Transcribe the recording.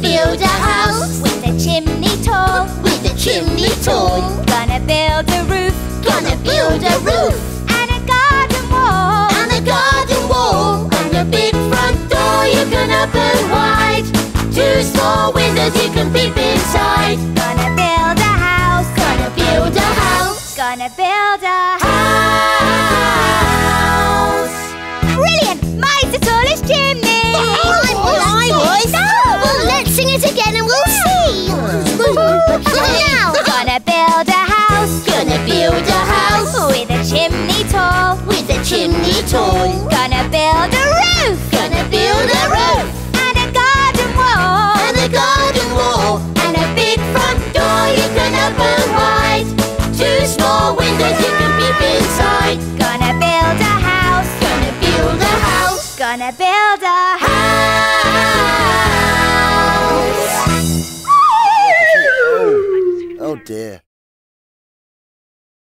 build a house with a chimney tall, with a chimney tall. gonna build a roof, Gonna build a roof and a garden wall, and a garden wall, and a big front door you can open wide. 2 small windows you can peep inside. gonna build a house, Gonna build a house. gonna build a House. Brilliant! Mine's the tallest chimney! I was. Well, let's sing it again and we'll see. Now. Gonna build a house Gonna build a house with a chimney tall, with a chimney tall. gonna build a roof Gonna build a roof and a garden wall, and a garden wall, and a big front door you can open wide. 2 small windows you can peep inside. gonna build a house, Gonna build a house. gonna build a House. Oh dear.